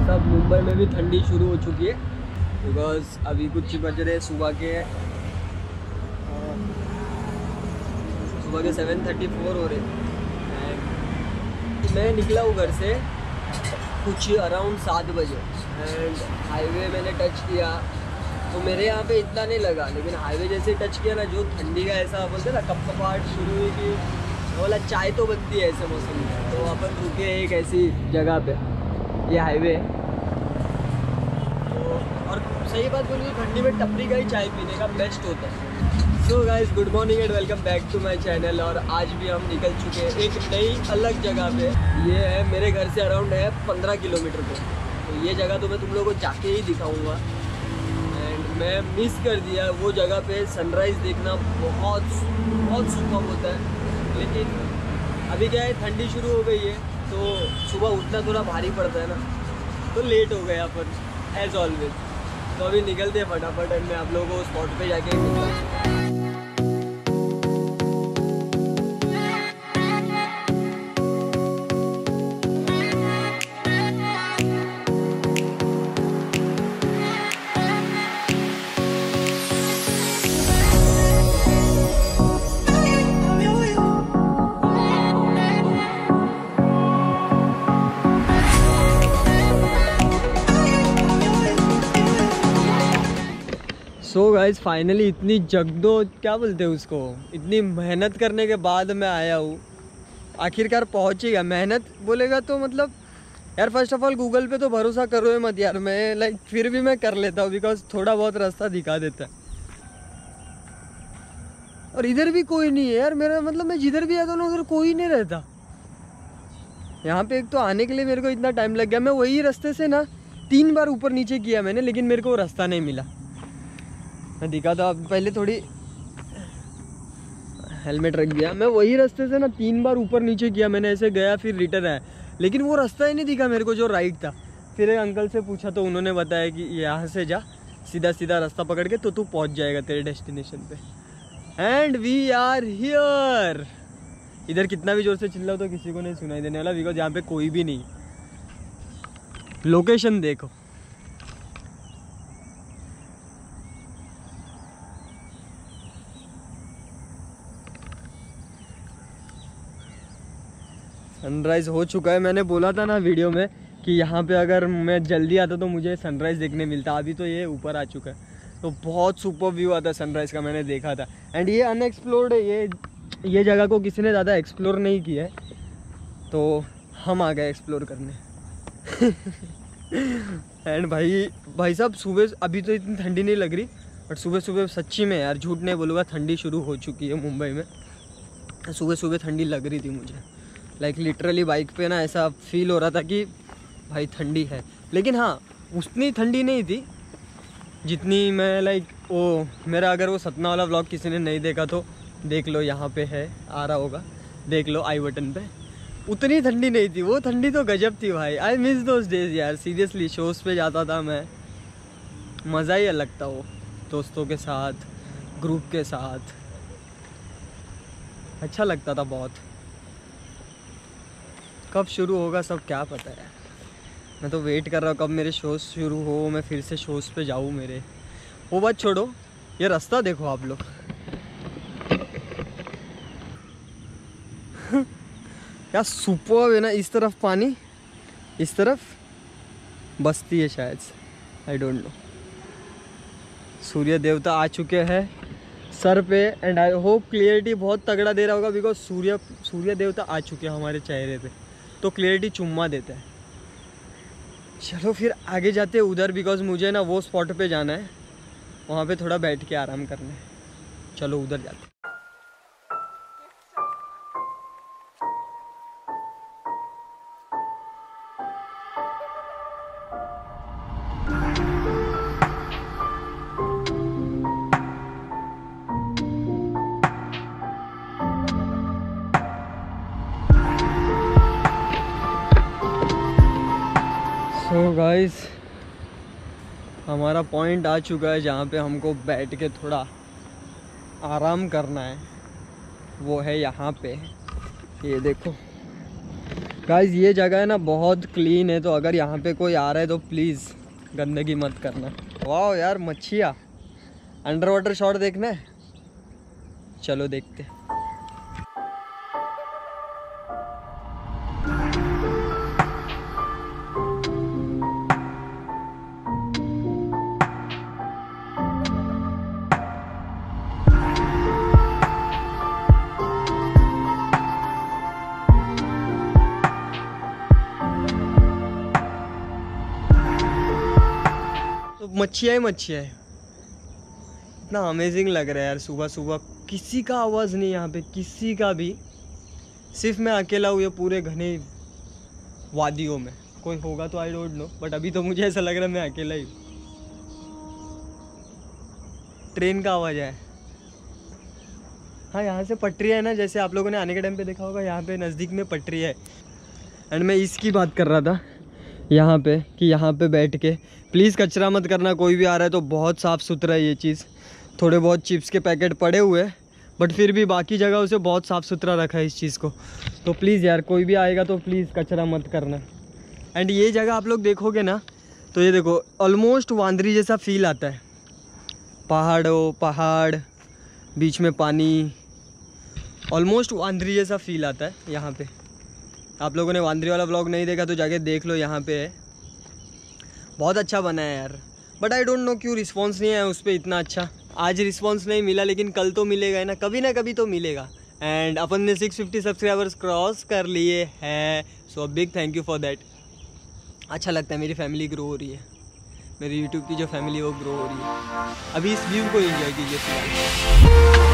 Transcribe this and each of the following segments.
सब मुंबई में भी ठंडी शुरू हो चुकी है, बिकॉज अभी कुछ बज रहे सुबह के 7:34 हो रहे। एंड मैं निकला हूँ घर से कुछ अराउंड 7 बजे एंड हाईवे मैंने टच किया तो मेरे यहाँ पे इतना नहीं लगा, लेकिन हाईवे जैसे टच किया ना, जो ठंडी का ऐसा बोलते ना कपकपाहट शुरू हुई कि बोला चाय तो बनती है ऐसे मौसम में। तो अपन रुके एक ऐसी जगह पे, ये हाईवे है तो, और सही बात बोलूँ तो ठंडी में टपरी का ही चाय पीने का बेस्ट होता है। So guys, good morning and welcome back to my channel. और आज भी हम निकल चुके हैं एक नई अलग जगह पे। ये है मेरे घर से अराउंड है 15 किलोमीटर पे। तो ये जगह तो मैं तुम लोगों को जाके ही दिखाऊंगा। एंड मैं मिस कर दिया वो जगह पे सनराइज़ देखना, बहुत सुपर होता है। लेकिन अभी क्या है, ठंडी शुरू हो गई है तो सुबह उठना थोड़ा भारी पड़ता है ना, तो लेट हो गया अपन एज ऑलवेज। तो अभी निकलते हैं फटाफट एंड मैं आप लोगों को स्पॉट पे जाके मिलता हूँ। सो गाइस, फाइनली इतनी जगदो क्या बोलते हैं उसको, इतनी मेहनत करने के बाद मैं आया हूँ, आखिरकार पहुँच ही गया। मेहनत बोलेगा तो मतलब यार, फर्स्ट ऑफ ऑल गूगल पे तो भरोसा करो ही मत यार। मैं फिर भी मैं कर लेता हूँ बिकॉज थोड़ा बहुत रास्ता दिखा देता है। और इधर भी कोई नहीं है यार, मेरा मतलब मैं जिधर भी आता हूँ उधर कोई नहीं रहता। यहाँ पे एक तो आने के लिए मेरे को इतना टाइम लग गया। मैं वही रास्ते से ना 3 बार ऊपर नीचे किया मैंने, लेकिन मेरे को रास्ता नहीं मिला। मैं दिखा था आप पहले, थोड़ी हेलमेट रख दिया। मैं वही रास्ते से ना 3 बार ऊपर नीचे किया मैंने, ऐसे गया फिर रिटर्न आया, लेकिन वो रास्ता ही नहीं दिखा मेरे को जो राइट था। फिर एक अंकल से पूछा तो उन्होंने बताया कि यहाँ से जा, सीधा सीधा रास्ता पकड़ के तो तू पहुँच जाएगा तेरे डेस्टिनेशन पे। And we are here. इधर कितना भी जोर से चिल्लाओ तो किसी को नहीं सुनाई देने वाला, बिकॉज यहाँ पे कोई भी नहीं। लोकेशन देखो, सनराइज़ हो चुका है। मैंने बोला था ना वीडियो में कि यहाँ पे अगर मैं जल्दी आता तो मुझे सनराइज़ देखने मिलता। अभी तो ये ऊपर आ चुका है तो बहुत सुपर व्यू आता है सनराइज़ का, मैंने देखा था। एंड ये अनएक्सप्लोर्ड है, ये जगह को किसी ने ज़्यादा एक्सप्लोर नहीं किया है, तो हम आ गए एक्सप्लोर करने। एंड भाई साहब, सुबह अभी तो इतनी ठंडी नहीं लग रही, बट सुबह सुबह सच्ची में यार, झूठ नहीं बोलूँगा, ठंडी शुरू हो चुकी है मुंबई में। सुबह सुबह ठंडी लग रही थी मुझे, लाइक लिटरली बाइक पे ना ऐसा फील हो रहा था कि भाई ठंडी है। लेकिन हाँ, उतनी ठंडी नहीं थी जितनी मैं वो मेरा, अगर वो सतना वाला व्लॉग किसी ने नहीं देखा तो देख लो, यहाँ पे है, आ रहा होगा, देख लो आई बटन पे। उतनी ठंडी नहीं थी, वो ठंडी तो गजब थी भाई। आई मिस दोस डेज यार, सीरियसली। शोज़ पे जाता था मैं, मज़ा ही अलग था वो, दोस्तों के साथ, ग्रुप के साथ, अच्छा लगता था बहुत। कब शुरू होगा सब क्या पता है। मैं तो वेट कर रहा हूँ कब मेरे शोज़ शुरू हो, मैं फिर से शोज़ पे जाऊँ मेरे। वो बात छोड़ो, ये रास्ता देखो आप लोग। क्या सुपर है ना। इस तरफ पानी, इस तरफ बस्ती है शायद, आई डोंट नो। सूर्य देवता आ चुके हैं सर पे, एंड आई होप क्लियरिटी बहुत तगड़ा दे रहा होगा, बिकॉज सूर्य देवता आ चुके हैं हमारे चेहरे पे, तो क्लियरिटी चुम्मा देता है। चलो फिर आगे जाते हैं उधर, बिकॉज मुझे ना वो स्पॉट पे जाना है, वहाँ पे थोड़ा बैठ के आराम करना है। चलो उधर जाते हैं। सो गाइस, हमारा पॉइंट आ चुका है जहाँ पे हमको बैठ के थोड़ा आराम करना है। वो है यहाँ पे, ये देखो। गाइस ये जगह है ना बहुत क्लीन है, तो अगर यहाँ पे कोई आ रहा है तो प्लीज़ गंदगी मत करना। वाह यार मच्छियाँ, अंडर वाटर शॉट देखना है, चलो देखते हैं। मच्छियाँ ही मच्छियाँ है, इतना अमेजिंग लग रहा है यार। सुबह सुबह किसी का आवाज़ नहीं यहाँ पे, किसी का भी, सिर्फ मैं अकेला हूँ ये पूरे घने वादियों में। कोई होगा तो आई डोंट नो, बट अभी तो मुझे ऐसा लग रहा है मैं अकेला ही हूँ। ट्रेन का आवाज़ है। हाँ यहाँ से पटरी है ना, जैसे आप लोगों ने आने के टाइम पे देखा होगा, यहाँ पे नज़दीक में पटरी है। एंड मैं इसकी बात कर रहा था यहाँ पे कि यहाँ पे बैठ के प्लीज़ कचरा मत करना, कोई भी आ रहा है तो बहुत साफ़ सुथरा है ये चीज़। थोड़े बहुत चिप्स के पैकेट पड़े हुए हैं बट फिर भी बाकी जगह से बहुत साफ़ सुथरा रखा है इस चीज़ को। तो प्लीज़ यार कोई भी आएगा तो प्लीज़ कचरा मत करना। एंड ये जगह आप लोग देखोगे ना तो ये देखो ऑलमोस्ट वांदरी जैसा फील आता है। पहाड़, बीच में पानी, ऑलमोस्ट वांदरी जैसा फील आता है यहाँ पे। आप लोगों ने वांदरी वाला व्लॉग नहीं देखा तो जाके देख लो, यहाँ पे है। बहुत अच्छा बना है यार, बट आई डोंट नो क्यों रिस्पॉन्स नहीं आया उस पर इतना अच्छा। आज रिस्पॉन्स नहीं मिला लेकिन कल तो मिलेगा ना कभी तो मिलेगा। एंड अपन ने 650 सब्सक्राइबर्स क्रॉस कर लिए हैं, so big thank you for that. अच्छा लगता है, मेरी फैमिली ग्रो हो रही है, मेरी यूट्यूब की जो फैमिली वो ग्रो हो रही है। अभी इस व्यू को एंजॉय कीजिए फिलहाल।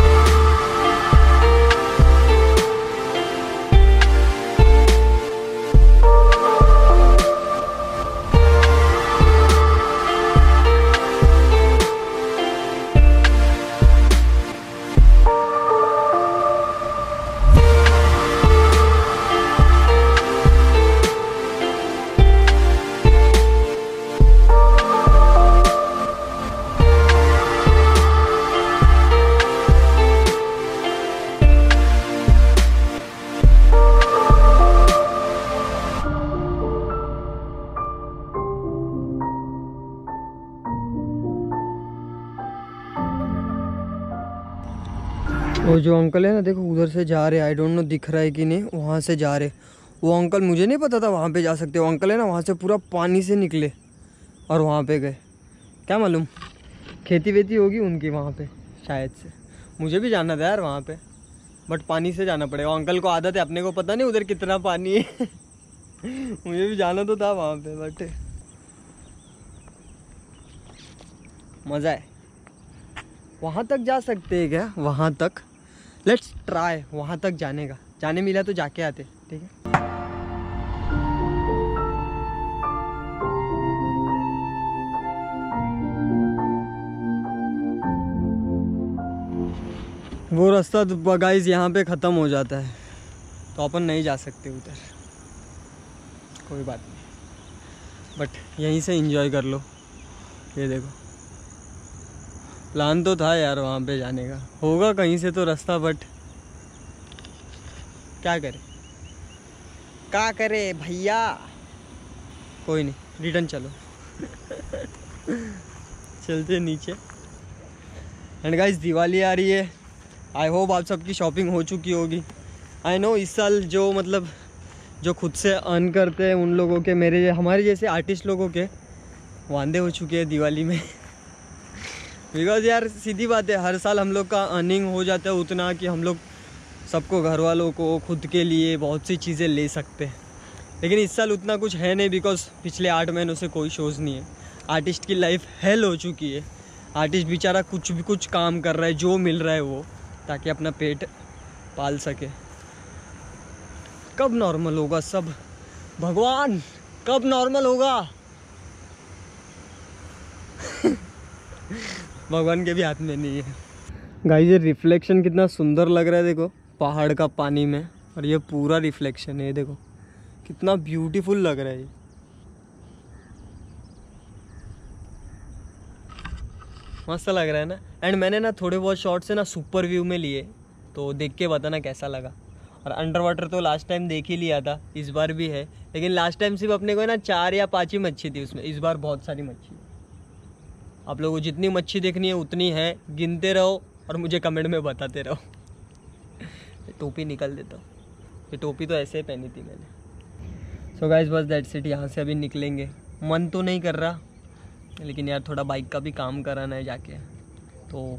वो जो अंकल है ना देखो उधर से जा रहे, आई डोंट नो दिख रहा है कि नहीं, वहाँ से जा रहे। वो अंकल, मुझे नहीं पता था वहाँ पे जा सकते। वो अंकल है ना वहाँ से पूरा पानी से निकले और वहाँ पे गए। क्या मालूम खेती वेती होगी उनकी वहाँ पे शायद से। मुझे भी जाना था यार वहाँ पे, बट पानी से जाना पड़ेगा। अंकल को आदत है, अपने को पता नहीं उधर कितना पानी है। मुझे भी जाना तो था वहाँ पे, बट मज़ा है। वहाँ तक जा सकते हैं क्या? वहाँ तक लेट्स ट्राई वहाँ तक जाने का। जाने मिला तो जाके आते, ठीक है। वो रास्ता गाइस यहाँ पे ख़त्म हो जाता है तो अपन नहीं जा सकते उधर, कोई बात नहीं, बट यहीं से एंजॉय कर लो। ये देखो प्लान तो था यार वहाँ पे जाने का, होगा कहीं से तो रास्ता, बट क्या करे भैया, कोई नहीं, रिटर्न चलो। चलते नीचे। एंड गाइस दिवाली आ रही है, आई होप आप सबकी शॉपिंग हो चुकी होगी। आई नो इस साल जो मतलब जो खुद से अर्न करते हैं उन लोगों के, मेरे हमारे जैसे आर्टिस्ट लोगों के वांदे हो चुके हैं दिवाली में। बिकॉज यार सीधी बात है, हर साल हम लोग का अर्निंग हो जाता है उतना कि हम लोग सबको, घर वालों को, खुद के लिए बहुत सी चीज़ें ले सकते हैं। लेकिन इस साल उतना कुछ है नहीं, बिकॉज पिछले 8 महीनों से कोई शोज़ नहीं है। आर्टिस्ट की लाइफ हेल हो चुकी है। आर्टिस्ट बेचारा कुछ काम कर रहा है, जो मिल रहा है वो, ताकि अपना पेट पाल सके। कब नॉर्मल होगा सब, भगवान कब नॉर्मल होगा? भगवान के भी हाथ में नहीं है। गाइस ये रिफ्लेक्शन कितना सुंदर लग रहा है, देखो पहाड़ का पानी में, और ये पूरा रिफ्लेक्शन है, देखो कितना ब्यूटीफुल लग रहा है ये। मस्त लग रहा है ना। एंड मैंने ना थोड़े बहुत शॉट्स है ना सुपर व्यू में लिए, तो देख के बताना कैसा लगा। और अंडर वाटर तो लास्ट टाइम देख ही लिया था, इस बार भी है, लेकिन लास्ट टाइम सिर्फ अपने को ना 4 या 5 ही मच्छी थी उसमें, इस बार बहुत सारी मच्छी। आप लोगों को जितनी मच्छी देखनी है उतनी है, गिनते रहो और मुझे कमेंट में बताते रहो। टोपी निकाल देता हूँ, ये टोपी तो ऐसे ही पहनी थी मैंने। सो गाइस बस दैट्स इट, यहाँ से अभी निकलेंगे। मन तो नहीं कर रहा, लेकिन यार थोड़ा बाइक का भी काम कराना है जाके, तो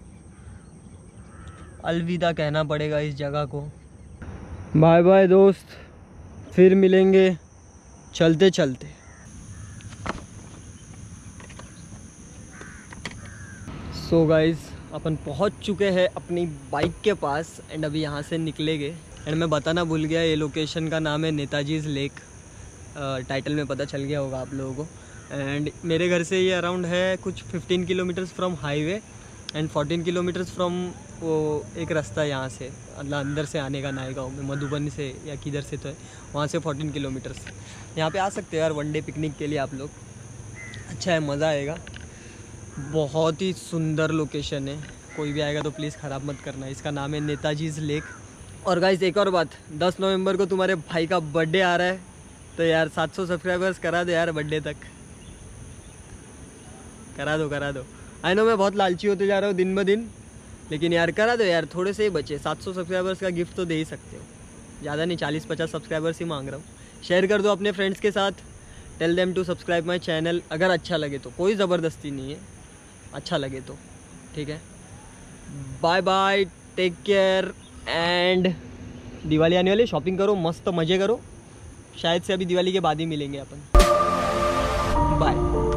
अलविदा कहना पड़ेगा इस जगह को। बाय बाय दोस्त, फिर मिलेंगे चलते चलते। सो गाइस अपन पहुंच चुके हैं अपनी बाइक के पास एंड अभी यहाँ से निकलेंगे। एंड मैं बताना भूल गया, ये लोकेशन का नाम है नेताजीज़ लेक, टाइटल में पता चल गया होगा आप लोगों को। एंड मेरे घर से ये अराउंड है कुछ 15 kilometres from highway and 14 kilometres from वो एक रास्ता यहाँ से, मतलब अंदर से आने का नायगांव में, मधुबनी से या किधर से तो है, वहाँ से 14 किलोमीटर्स। यहाँ पे आ सकते हो यार वनडे पिकनिक के लिए आप लोग, अच्छा है, मज़ा आएगा। बहुत ही सुंदर लोकेशन है, कोई भी आएगा तो प्लीज़ ख़राब मत करना। इसका नाम है नेताजीज़ लेक। और गाइस एक और बात, 10 नवंबर को तुम्हारे भाई का बर्थडे आ रहा है, तो यार 700 सब्सक्राइबर्स करा दो यार, बर्थडे तक करा दो। आई नो मैं बहुत लालची होते जा रहा हूँ दिन ब दिन, लेकिन यार करा दो यार, थोड़े से ही बचे। 700 सब्सक्राइबर्स का गिफ्ट तो दे ही सकते हो, ज़्यादा नहीं, 40-50 सब्सक्राइबर्स ही मांग रहा हूँ। शेयर कर दो अपने फ्रेंड्स के साथ, tell them to subscribe my channel. अगर अच्छा लगे तो, कोई ज़बरदस्ती नहीं है, अच्छा लगे तो ठीक है। Bye bye, take care and Diwali आने वाली, शॉपिंग करो, मस्त मज़े करो। शायद से अभी दिवाली के बाद ही मिलेंगे अपन। बाय।